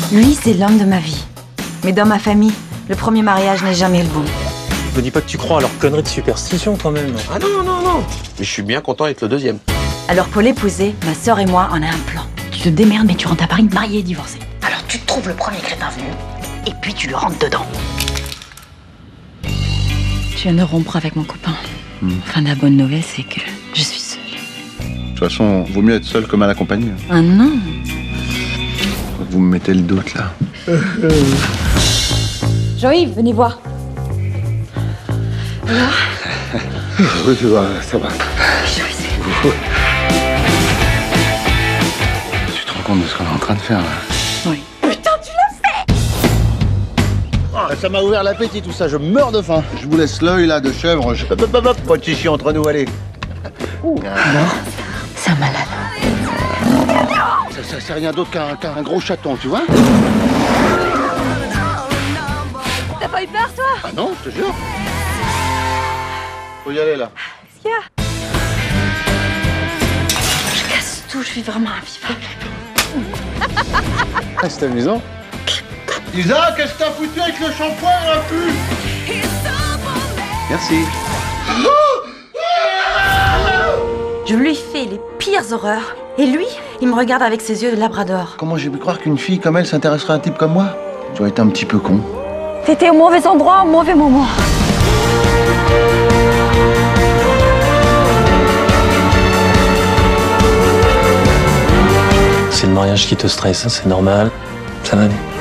Lui, c'est l'homme de ma vie. Mais dans ma famille, le premier mariage n'est jamais le bon. Me dis pas que tu crois à leurs conneries de superstition quand même. Ah non, non, non. Mais je suis bien content avec le deuxième. Alors pour l'épouser, ma sœur et moi, on a un plan. Tu te démerdes, mais tu rentres à Paris marié et divorcé. Alors tu trouves le premier crétin venu, et puis tu le rentres dedans. Je viens de rompre avec mon copain. Enfin, la bonne nouvelle, c'est que je suis seule. De toute façon, vaut mieux être seul que mal accompagné. Ah non. Vous me mettez le doute, là. Jean-Yves, venez voir. Alors? Oui, ça va. Tu te rends compte de ce qu'on est en train de faire, là? Oui. Ah, ça m'a ouvert l'appétit, tout ça. Je meurs de faim. Je vous laisse l'œil, là, de chèvre. Pas de chichi entre nous, allez. C'est un malade. Ça c'est rien d'autre qu'un gros chaton, tu vois? T'as pas eu peur, toi? Ah non, je te jure. Faut y aller, là. Qu'est-ce qu'il y a? Je casse tout, je suis vraiment invivable. Ah, c'est amusant. Isa, qu'est-ce que t'as foutu avec le shampoing, là, plus? Merci. Je lui fais les pires horreurs. Et lui, il me regarde avec ses yeux de labrador. Comment j'ai pu croire qu'une fille comme elle s'intéresserait à un type comme moi? Tu dois être un petit peu con. T'étais au mauvais endroit, au mauvais moment. C'est le mariage qui te stresse, c'est normal. Ça va aller.